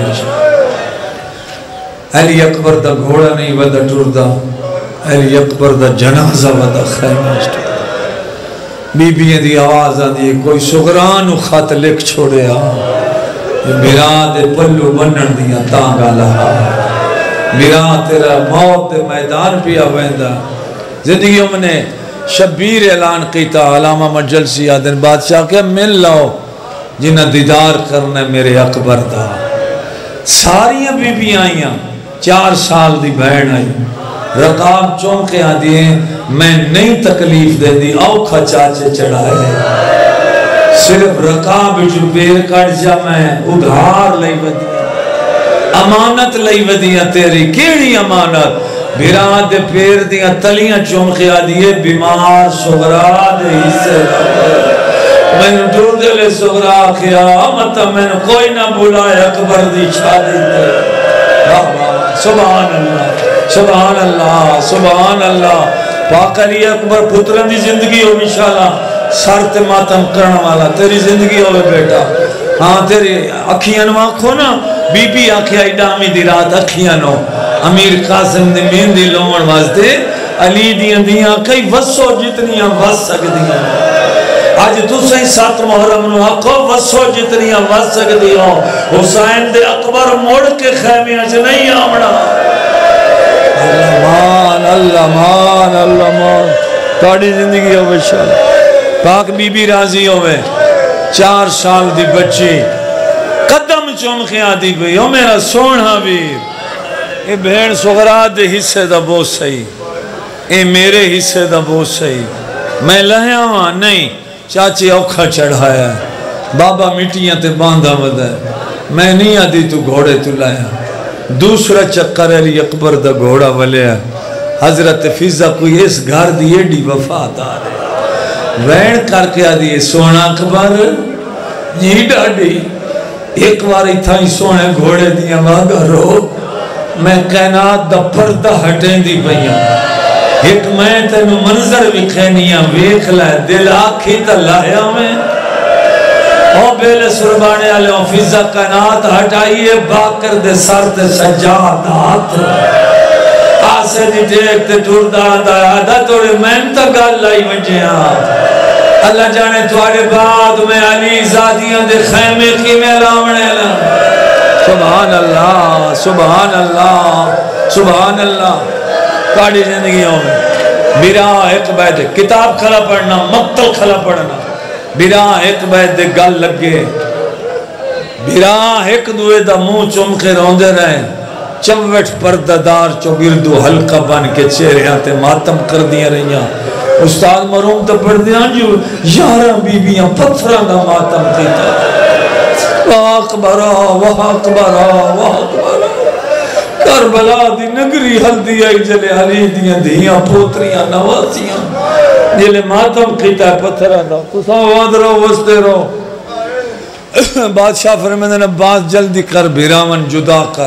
علی اکبر دا گھوڑا نہیں ودا ٹردا علی اکبر دا جنازہ ودا خیمہ بی بی دی آواز آدھی کوئی سغران خط لکھ چھوڑے میرا دے پلو بنن دیا تانگا لہا میرا تیرا موت دے میدان پیا ویندہ زندگیوں میں نے شبیر اعلان کیتا علامہ مجلسی آدھن بادشاہ کہ مل لاؤ جنہ دیدار کرنے میرے اکبر دا ساریاں بی بی آئیاں 4 سال دی بہن آئی رقاب چونکے آدھی ہیں میں نہیں تکلیف دے دی اوکھا چاچے چڑھائے صرف رقاب جو بیر کٹ جا میں ادھار لئی ودیا امانت لئی ودیا تیری کیڑی امانت بیران دے پیر دیا تلیاں چونکے آدھی ہے بیمار سغرا دے حصے میں نے ڈور دے لے سغرا کیا مطا میں نے کوئی نہ بلائے اکبر دی چھادی دے سبحان اللہ سبحان اللہ سبحان اللہ پاک علی اکبر پتران دی زندگی ہو انشاءاللہ سر تے ماتم کرنا والا تیری زندگی ہوئے بیٹا ہاں تیری اکھیاں نو آنکھو نا بی بی آنکھیں ایڈامی دی رات اکھیاں نو امیر قاسم دی مہندی لومن واسدے علی دیاں دیاں کئی وسو جتنیاں وس سکدیاں آج تو سہی 7 محرم نو آنکھو وسو جتنیاں وس سکدیاں حسین دے اکبر موڑ کے خیمیاں سے نہیں آمنا اللہ مان تاڑی زندگی ہوئے شاہ پاک بی بی راضی ہوئے 4 سال دی بچی قدم چمخیاں دی بھی او میرا سونا ویر اے بہن سغرا دے حصے دا بہت صحیح اے میرے حصے دا بہت صحیح میں لہیا ہوا نہیں چاچی اوکھا چڑھایا ہے بابا مٹیاں تے باندھا ودا ہے میں نہیں آدھی تو گھوڑے تو لایا دوسرا چکر علی اکبر دا گھوڑا ولیا حضرت فضہ کوئی اس گھر دیئے ڈی وفادار ہے وین کر کے آدھی سونا اکبر یہ ڈاڑی ایک باری تھا ہی سونے گھوڑے دیا ماں رو میں کائنات دا پردہ ہٹیں دی پہیاں ایک میں تینو منظر بھی کھینیاں ویکھ لائے دل آکھی تا لایا میں او بیلے سربانے آلے او فضہ کائنات ہٹائیے باکر دے سر تے سجاد ہاتھ آسے دی ٹیک تے ٹوردہ دا آدھا توڑے میں تا گال لائی وجیاں اللہ جانے توڑے بعد میں علی زادیاں دے خیمے کی میں لاؤنے لیں سبحان اللہ سبحان اللہ سبحان اللہ کاڑی زندگیوں میں بیرا ایک بیت کتاب کھلا پڑھنا مقتل کھلا پڑھنا بیرا ایک بیت دے گل لگے بیرا ایک دوئے دا منہ چمکے روندے رہے چموٹ پرددار چوگردو حلقہ بن کے چہرے آتے ماتم کر دیا رہیاں استاد مرحوم تو پڑھ دیا جو 11 بیویاں پتھران دا ماتم کیتا واہ اکبرہ واہ اکبرہ واہ اکبرہ کربلا دی نگری ہلدی آئی جلے علی دیاں دیاں پوتریاں نوازیاں جلے ماتم کیتا ہے پتھران دا تو ساواد رہو وستے رہو بادشاہ فرمیدے نے بات جلدی کر بیراون جدا کر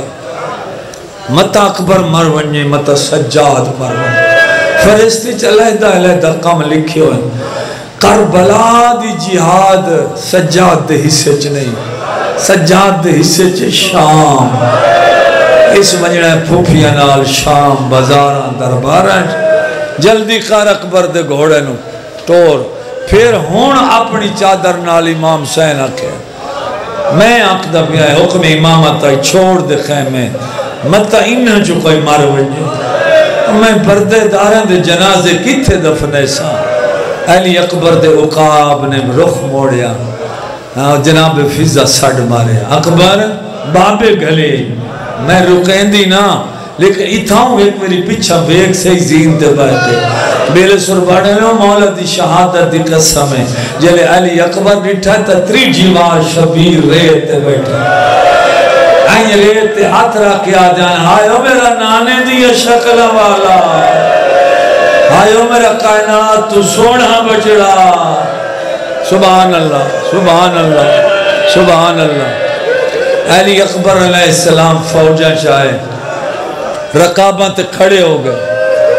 متا اکبر مر ونجے متا سجاد مر ونجے فرشتے چلیدہ علیدہ کام لکھے ہوئے کربلا دی جہاد سجاد دے حصے چ نہیں سجاد دے حصے چ شام اس وجہ پھوپیاں نال شام بازاراں درباراں جلدی کر اکبر دے گھوڑے نو توڑ پھر ہون اپنی چادر نال امام حسین آکھے میں آکھدا پیا حکم امامت آئی چھوڑ دے خیمے متا انہاں جو کوئی مار وجے میں پردے داران دے جنازے کتھے دفنے سا علی اکبر دے عقاب نے رخ موڑیا جناب فضا سڑ مارے اکبر بابے گلے میں رکین دی نا لیکن اتھاؤں ایک میری پچھا بیگ سے ہی زین دے بیٹھے بیلے سربانے میں مولا دی شہادت دی قسم ہے جلے علی اکبر ڈٹھا تا تری جیوار شبیر ریتے بیٹھے آئیں ریتے ہاتھ رکھیا جان آئیو میرا نانے دی شکل والا آئیو میرا کائنات تو سونا بچڑا سبحان اللہ سبحان اللہ سبحان اللہ علی اکبر علیہ السلام فوجہ چاہے رقاباں تے کھڑے ہو گئے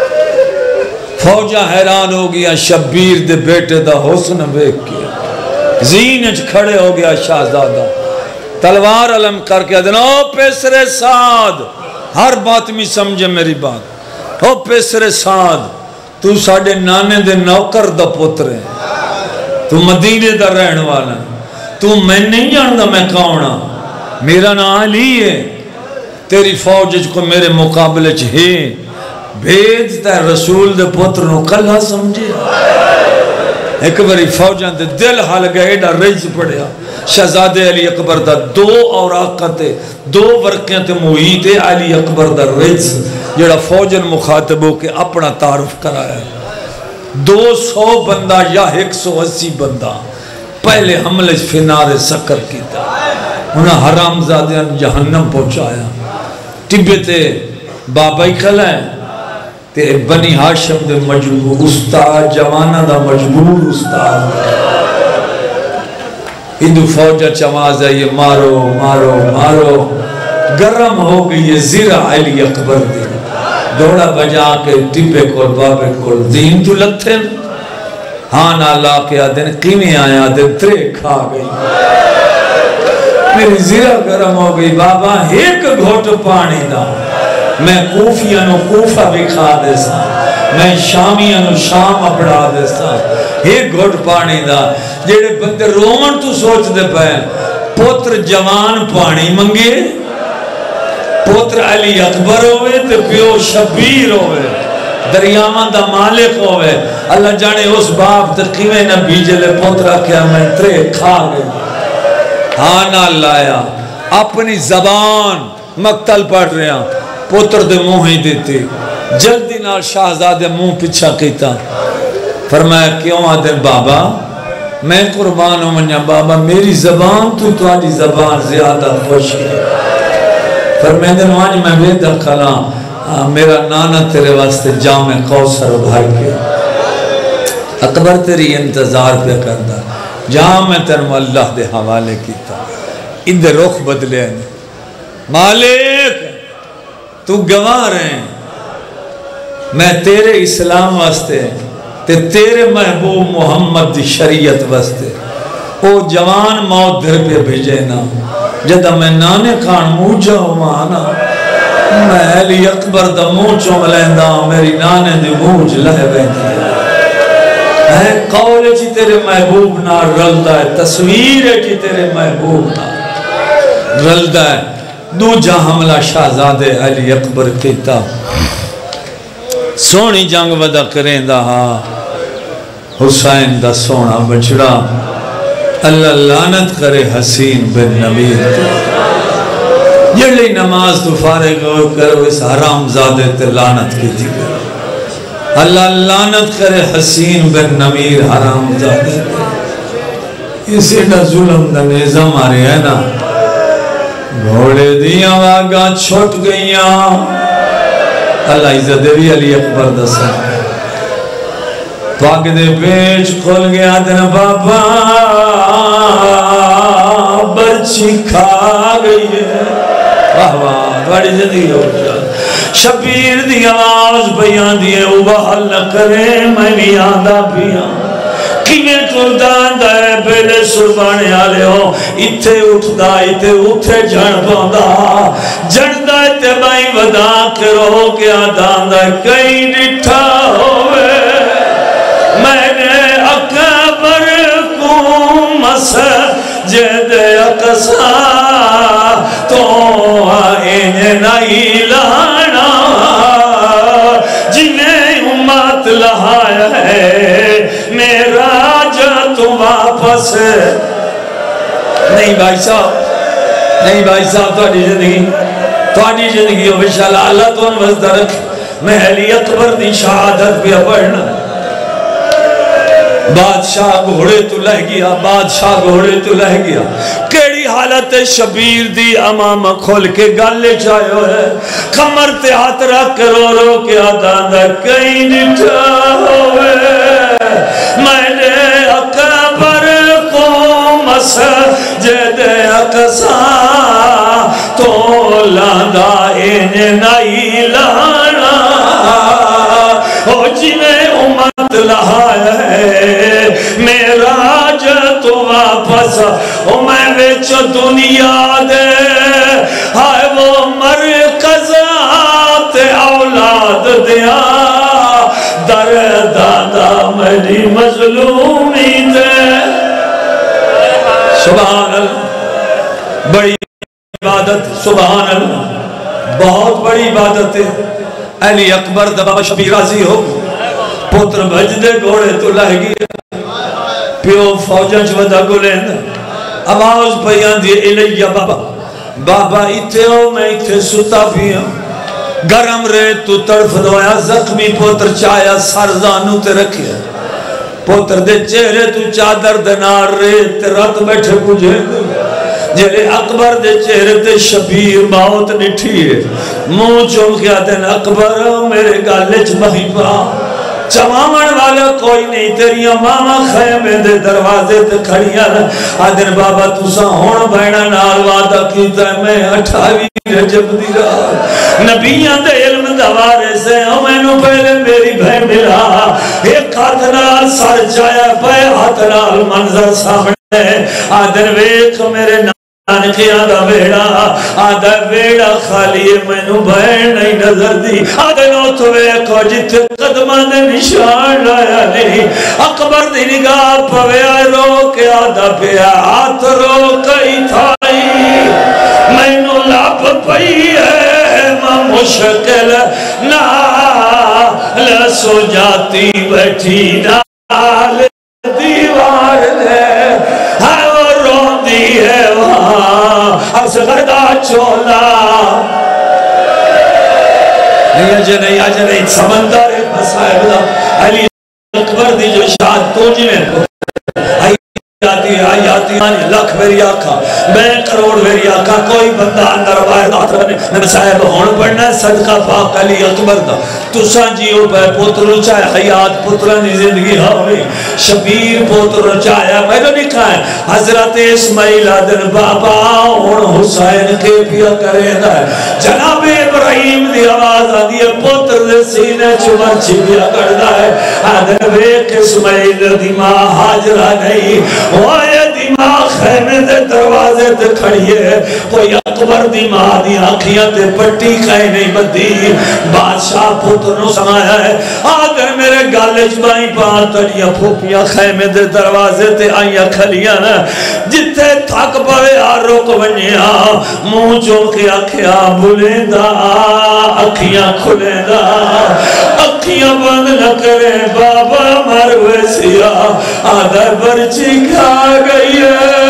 فوجہ حیران ہو گیا شبیر دے بیٹے دا حسن بیک کیا زینج کھڑے ہو گیا شہزادہ تلوار علم کر کے دن او پیسر سعد ہر بات میں سمجھے میری بات او پیسر سعد تو ساڑھے نانے دے نوکر دا پتر ہے تو مدینے دا رہن والا تو میں نہیں جاندا میں کونہ میرا نام علی ہے تیری فوج کو میرے مقابلے چھے بھیجتا ہے رسول دے پتر نو کلہ سمجھے ایک باری فوجاں دے دل حال گئے ڈا رئیس پڑیا شہزادے علی اکبر دا دو اور آقا تے دو ورقیاں تے محیط علی اکبر دا رئیس جڑا فوجن مخاطب ہو کے اپنا تعارف کرایا 200 بندہ یا 180 بندہ پہلے حملے فنار سکر کی تھا انہاں حرام زادیاں جہنم پہنچایا ٹبے تے بابا ہی کھلائیں تے بنی ہاشم دے مجبور استاد جوانہ دا مجبور استاد ہندو فوجہ چواز ہے یہ مارو مارو مارو گرم ہو گئی یہ زیرہ علی اکبر دی دوڑا بجا کے ٹپے کول بابے کول دین تو لتھے ہاں نالا کے آدھن قیمیں آیا آدھن ترے کھا گئی میری زیرہ گرم ہو گئی بابا ایک گھوٹ پانی دا میں کوفیانو کوفہ بھی کھا دے سا میں شامیانو شام اپڑا دے سا ایک گھوٹ پانی دا جیڑے بندے رومن تو سوچ دے پہے پوتر جوان پانی منگے پوتر علی اکبر ہوئے تے پیو شبیر ہوئے دریامان دا مالک ہوئے اللہ جانے اس باپ تقیمے نبی جلے پوترہ کیا میں ترے کھا گئی آنا لایا اپنی زبان مقتل پڑھ رہے ہیں پوتر دے منہ ہی دیتے جلدی نال شاہزادے منہ پچھا کیتا فرمایا کیوں آدھر بابا میں قربان ہوں منیا بابا میری زبان تو توالی زبان زیادہ خوش ہے فرمایا دن آج میں بیدہ کھلا میرا نانا تیرے واسطے جامع کوثر بھائی کے اکبر تیری انتظار پہ کردا جامع تیرم اللہ دے حوالے کیتا ان دے رخ بدلے ہیں مالک تو گواہ رہے میں تیرے اسلام واسطے تے تیرے محبوب محمد دی شریعت واسطے او جوان موت در پہ بھیجے نا جدہ میں نانے کھان موجہ ہوانا میں علی اکبر دا موچوں ملیندہ میری نانے دی موج لہے بیندی ہے قول چی تیرے محبوب نا رلدہ ہے تصویر چی تیرے محبوب نا رلدہ ہے دو جا حملہ شہزادے علی اکبر کیتا سونی جنگ ودا کریں دا حسین دا سونا بچڑا اللہ لعنت کرے حسین بن نبیر جڑی نماز تو فارغ ہو کرو اس حرام زادے تے لعنت کی تھی اللہ لعنت کرے حسین بن نمیر حرام زادے تے اسی نا ظلم دا نظام آرے ہے نا گھوڑے دیا واگا چھوٹ گئیاں اللہ عزت بھی علی اکبر دسا پاک دے پیش کھول گیا دن بابا برچی کھا گئی ہے واہ واہ بڑی زندگی ہو جائے شبیر دی آواز بیان دیئے او بحال نہ کرے میں بھی آدھا پیا کیویں تردان دائے بیلے سربانے آلے ہو اتھے اٹھدا اتھے اٹھے جھن پوندا جھن دائے تے بائی ودا کرو کیا دان دائے کئی ڈٹھا ہوئے جد اقصا تو این نہیں لانا جنہیں امت لہایا ہے میرا جو تو واپس نہیں بھائی صاحب تھوڑی زندگی ہو انشاءاللہ اللہ تو انوز درک میں علی اکبر دی شہادت پہ پڑھنا بادشاہ گھوڑے تو لہ گیا کیڑی حالت شبیر دی امام کھول کے گالے چاہے ہوئے کمر تے ہاتھ رکھ رو کے آدھاندہ کہیں نٹھا ہوئے میں نے اکبر کو مسجد اقصا تو لاندہ انہیں نہیں لانا او جنہیں امت لہایا ہے میرا جو تو واپس او میں ویچ دنیا دے ہائے وہ مرکزات اولاد دیا در دادا میری مظلومی دے سبحان اللہ بڑی عبادت سبحان اللہ بہت بڑی عبادت ہے علی اکبر دبا شبیر راضی ہو پتر بجدے گھوڑے تو لہ گیا پیو فوجہ جودہ گلین آواز پیان دیئے الیہ بابا ایتھے ہو میں ایتھے ستا پیا گرم رے تو طرف دویا زخمی پتر چایا سرزانو تے رکھیا پتر دے چہرے تو چادر دنار رے تے رات بیٹھے پوجھے جلے اکبر دے چہرے تے شبیر موت نٹھی ہے منہ چونکیا دن اکبر میرے گالچ مہیبا چمامن والا کوئی نہیں تیریاں ماما خیمے دے دروازے تے کھڑیاں آدھن بابا تُسا ہون بھائنہ نال وعدہ کیتا ہے میں 28 رجب دی رات نبیان دے علم دوارے سے ہمیں پہلے میری بھائی ملا ایک ہاتھ نال سر جایا پہ ہاتھ نال منظر سامنے آدھن ویک میرے نانکی آدھا بیڑا خالی میں نو بہن نہیں نظر دی آدھے نو تو ویکو جتے قدمان نشان لایا نہیں اکبر دی نگاہ پویا رو کے آدھا پیا ہاتھ رو کئی تھائی میں نو لاپ پئی ہے ماں مشکل نال سو جاتی بیٹھی نال دیوار دے ہے وہاں اصغردہ چولا نہیں آجے نہیں سمندر مسائب دا علی اکبر دی جو شاہد تو جی میں کو آیاتی لکھ میری آقا میں کروڑ میری آقا کوئی بندہ اندر باہر دات رہنے میں صاحب ہون پڑھنا ہے صدقہ پاک علی اکبر دا تو سانجیو پہ پوتر چاہے حیات پوترانی زندگی ہوئی شبیر پوتر چاہے میں نے لکھا ہے حضرت اسماعیل آدن بابا ہون حسین کے پیا کرے دا ہے جناب ابراہیم دی آواز آدھی ہے پوتر دے سینے چمر چھپیا کردہ ہے آدن بیک اسماعیل دی ماں حاجرہ نہیں وائے دماغ خیمے دے دروازے تے کھڑیے کوئی اکبر دماغ دی آنکھیاں تے پٹی کھائے نہیں بدی بادشاہ پتروں سمایا ہے آگر میرے گالج بائی پانتڑیاں پھوپیاں خیمے دے دروازے تے آئیاں کھلیاں جتے تھک پوے آروک ونیا منہ چونکے آنکھیاں بھولیں دا آنکھیاں کھلیں دا آنکھیاں بند نہ کرے بابا مروے سیا آدھر برچی کھا گئی ہے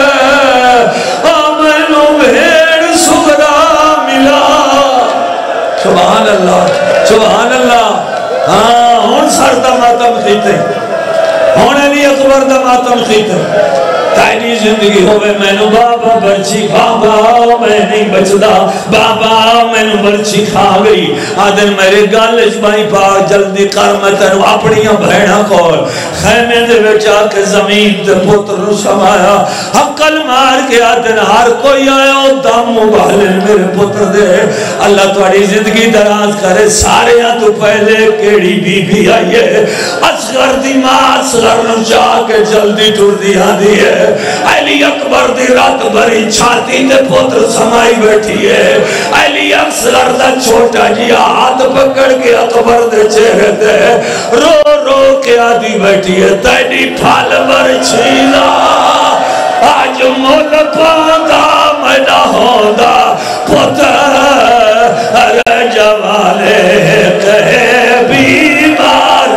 آمینو بھیڑ سگرہ ملا سبحان اللہ ہاں ہون سر دا ماتم خیتے ہون علی اکبر دا ماتم خیتے تائنی زندگی ہوئے میں نو بابا برچی بابا میں نہیں بچدا بابا میں نو برچی کھا گئی آدھن میرے گالج بائی پاک جلدی کرمتن اپنیاں بہنہ کھول خیمے دے بچا کے زمین دے پتر نو سمایا حقل مار کے آدھن ہر کوئی آیا دم مبالن میرے پتر دے اللہ توڑی زندگی دراز کرے سارے ہاں تو پہلے کیڑی بی بی آئیے اصغر دی ماں اصغر نو جا کے جلدی ٹور دیا دیئے علی اکبر دی رات بری چھاتی دے پتر سمائی بیٹھی ہے علی اکثر دا چھوٹا جی ہاتھ پکڑ کے اکبر دے چہرے دے رو رو کے آدھی بیٹھی ہے تیڑی پھال بر چھیلا آج مول پاندا میڈا ہوندا پتر جوالے کہے بیمار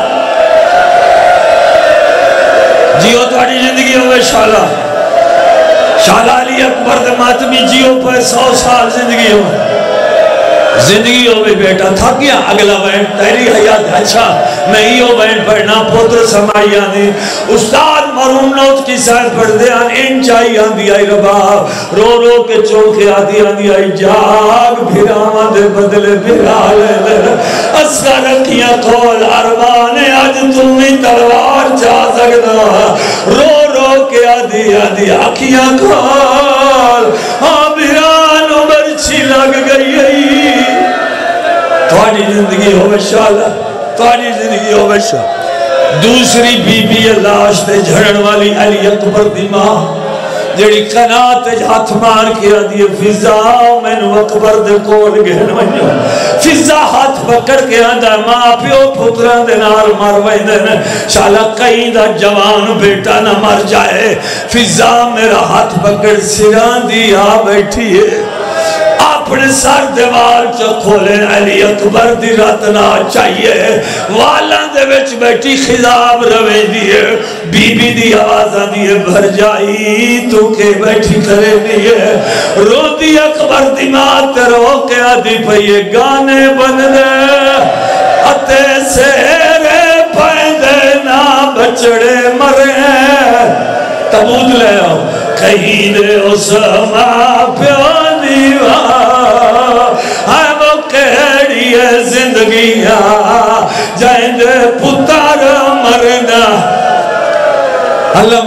جیو تھوڑی زندگی ہوئے شالا شالا علی اکبر دے ماتمی جیو پر 100 سال زندگی ہوئے زندگی ہوئے بیٹا تھا کیا اگلا بینڈ تیری حیات اچھا میں ہی ہو بینڈ پڑھنا پوتر سمائی آنے استاد مرون نوت کی سائد پڑھ دے آن ان چاہی آندھی آئی ربا رو رو کے چوکے آندھی آئی جاگ بھراما دے بدلے بھرالے دے اسکا رکھیاں کھول عربانے آج تمہیں تلوار چاہ سکتا رو رو کے آندھی آکھیاں کھول بھران عمر چھی لگ گئی تھوڑی زندگی ہو بشالہ تھوڑی زندگی ہو بشالہ دوسری بی بی اللہ آشتے جھڑن والی علی اکبر دی ماں جڑی قنات ہاتھ مار کیا دیئے فضا میں نو اکبر دے کول گہن ونجو فضا ہاتھ پکڑ کے آندھا ماں پیو پتران دے نار مروئی دینے شالا کہیں دا جوان بیٹا نہ مر جائے فضا میرا ہاتھ پکڑ سران دی آ بیٹھی ہے اپنے سر دیوار چا کھولے علی اکبر دی راتنا چاہیے والان دے وچ بیٹھی خضاب روے دیئے بی بی دی آوازہ دیئے بھر جائی تو کے بیٹھی کرے دیئے رو دی اکبر دی مات رو کے آدھی پہیے گانے بن دے اتے سیرے پیندے نا بچڑے مرے تبود لے آؤ کہیں دے اسما پیانی ہم کہڑی ہے زندگیاں جائیں دے پتر مرنا اللہ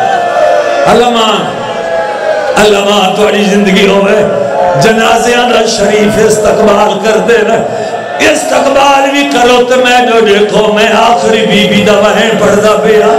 مان توڑی زندگی ہوئے جنازیاں دا شریف استقبال کر دے رہے استقبال بھی کرو تو میں جو دیکھو میں آخری بی بی دا وہن پڑھدا پیا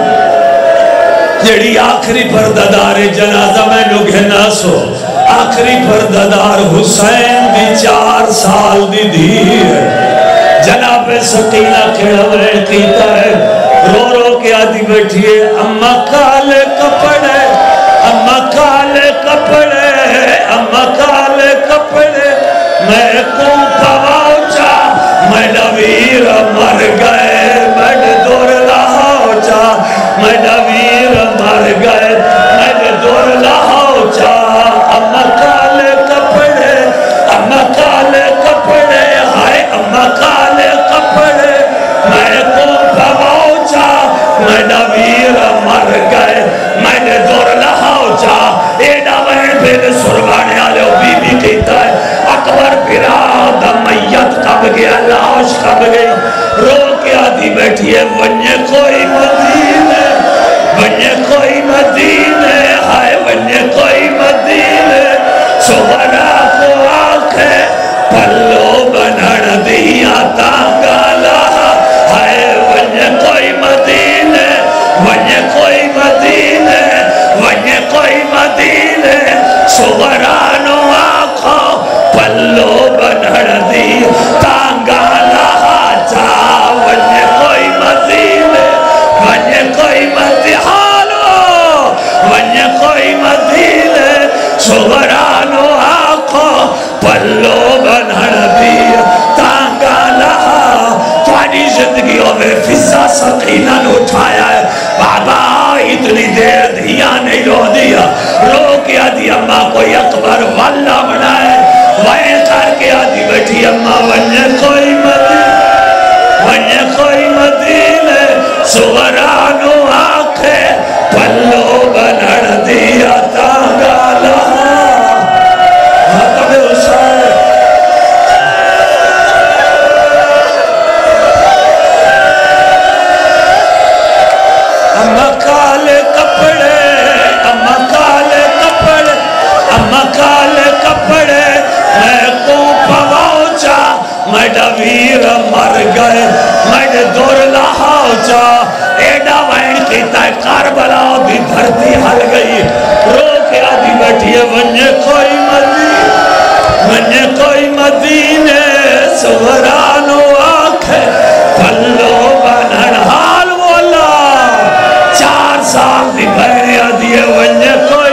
جڑی آخری پردادار جنازہ میں جو گھنا سو آخری پردادار حسین دی 4 سال دی دیر جناب سکینہ کھڑا وین کیتا ہے رو رو کے آدھی بیٹھئے اممہ کالے کپڑے اممہ کالے کپڑے اممہ کالے کپڑے میں کو پواؤ چا میں نویر مر گئے میں دور لاؤ چا میں نویر مر گئے میں دور لاؤ چا اممہ کالے کپڑے اممہ کالے کپڑے ہائے اممہ کالے کپڑے میں کو پواؤ چا میں نویر مر گئے میں دور لاؤ چا ایڈا وین پہلے سرگانے آلے بی بی کہتا ہے اکبر پیراد میت کب گیا لاش کب گئی رو کے آدھی بیٹھی ہے ونجے کوئی مدینے ونجے کوئی مدینے ہائے ونجے کوئی مدینے سورا کو آنکھیں پلو بنڑ دیا تانگالا ہائے ونجے کوئی مدینے ونجے کوئی مدینے ونجے کوئی مدینے سورانو آنکھوں پلو بنڑ دیا تانگالا جا ونجے کوئی مدینے ونجے کوئی مدینے حالو ونجے کوئی مدینے سورانو آنکھوں پلو بنڑ دیا تانگالا تھوڑی زندگیوں میں فضا سکینہ نے اٹھایا ہے بابا اتنی دیر دیا نہیں رو دیا رو کے آدھی اممہ کوئی اکبر واللہ بنائے وائن کر کے آدھی بیٹھی اممہ ونجے کوئی مدینے سورانو آنکھیں پلو بنڑ دیا تانگالا حتب حسین اممہ کالے کپڑے اممہ کالے کپڑے اممہ کالے کپڑے میں کو پواؤ چا میں ڈویر مر گئے میں دور لاؤ چا ایڈا وین کہتا ہے کاربلا دی دھرتی ہل گئی رو کے آدھی بیٹھی ہے ونجے کوئی مدینے سورانو آنکھیں پلو بنڑ حال والا 4 سال دی بہنے آدھی ہے ونجے کوئی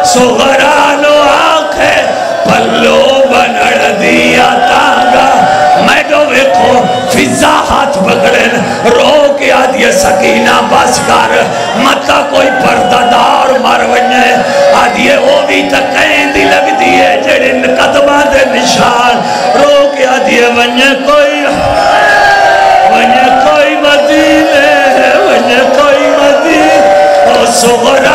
سغرانو آنکھے پلو بنڑ دیا تانگا میڈو ویکھو فضا ہاتھ بگڑن رو کے آدھیا سکینہ بس کر متا کوئی پردہ دار مر ونجے آدھیا وہ بھی تکہیں دی لگ دیئے جڑن قدمہ دے نشان رو کے آدھیا ونجے کوئی مدینے ونجے کوئی مدینے او سغرانو